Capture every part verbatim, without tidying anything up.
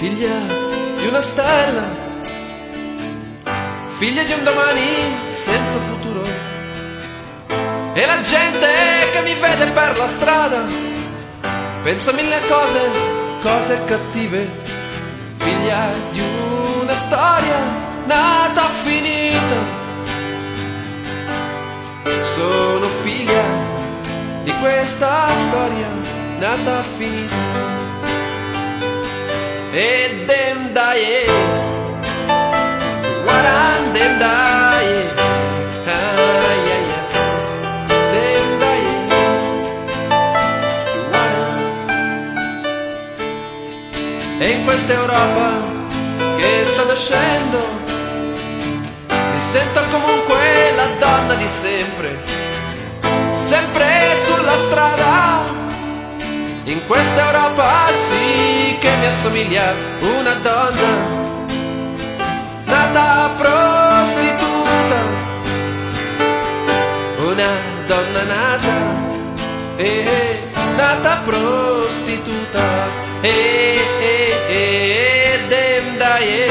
figlia di una stella, figlia di un domani senza futuro. E la gente che mi vede per la strada pensa mille cose, cose cattive. Figlia di una storia nata finita. Sono figlia di questa storia nata finita. E dem daie, waran dem daie, ay ay ay, dem daie, waran. E in questa Europa che sta nascendo mi sento comunque la donna di sempre, sempre sulla strada. In questa Europa sì che mi assomiglia una donna nata prostituta, una donna nata, eh, nata prostituta, eh, eh, eh, dem daie,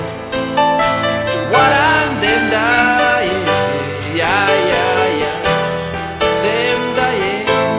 waran dem daie, ya ya ya, dem daie.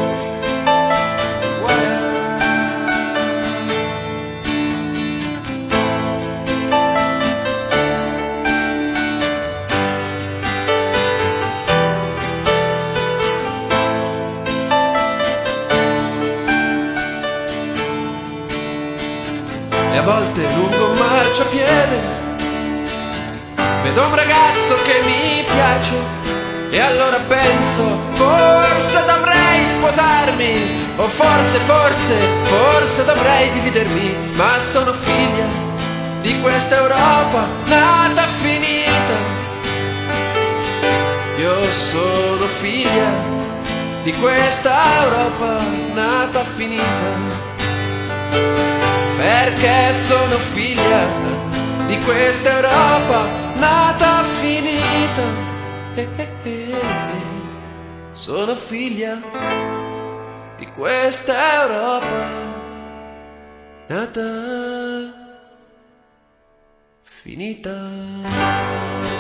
E a volte lungo un marciapiede vedo un ragazzo che mi piace e allora penso forse dovrei sposarmi, o forse, forse, forse dovrei dividermi, ma sono figlia di questa Europa nata finita. Io sono figlia di questa Europa nata finita. Perché sono figlia di questa Europa nata finita. Eh, eh, eh, eh. Sono figlia di questa Europa nata finita.